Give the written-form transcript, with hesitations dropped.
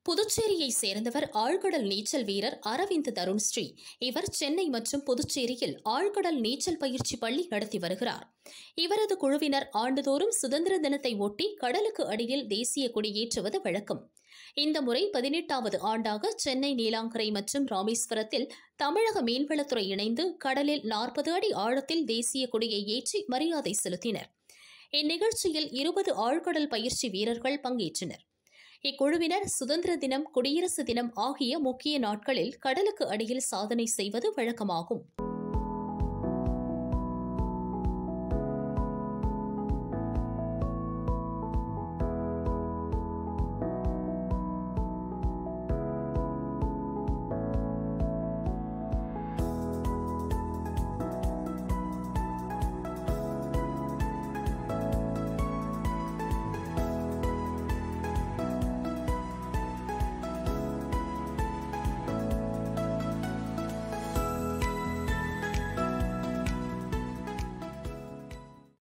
புதுச்சேரியை சேர்ந்தவர் ஆழ்கடல் நீச்சல் வீரர் அரவிந்த் தருண்ஸ்ரீ. இவர் சென்னை மற்றும் புதுச்சேரியில் ஆழ்கடல் நீச்சல் பயிற்சி பள்ளி நடத்தி வருகிறார். இவரது குழுவினர் ஆண்டுதோறும் சுதந்திர தினத்தை ஒட்டி கடலுக்கு அடியில் தேசிய கொடியேற்றுவது வழக்கம். இந்த முறை 18வது ஆண்டாக சென்னை நீலாங்கரை மற்றும் ராமேஸ்வரத்தில் தமிழக மீன்வளத்துறை இணைந்து கடலில் 40 அடி ஆழத்தில் தேசிய கொடியை ஏற்றி மரியாதை செலுத்தினர். இந்நிகழ்ச்சியில் 20 ஆழ்கடல் பயிற்சி வீரர்கள் பங்கேற்றனர். இக்குழுவினர் சுதந்திர தினம், குடியரசு தினம் ஆகிய முக்கிய நாட்களில் கடலுக்கு அடியில் சாதனை செய்வது வழக்கமாகும்.